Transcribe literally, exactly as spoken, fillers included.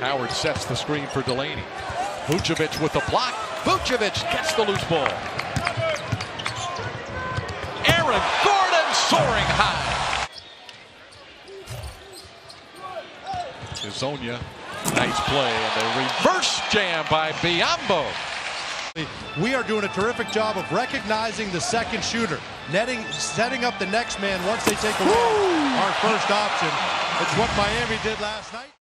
Howard sets the screen for Delaney. Vucevic with the block. Vucevic gets the loose ball. Aaron Gordon soaring high. Hezonja, nice play, and a reverse jam by Biyombo. We are doing a terrific job of recognizing the second shooter, netting, setting up the next man once they take away our first option. It's what Miami did last night.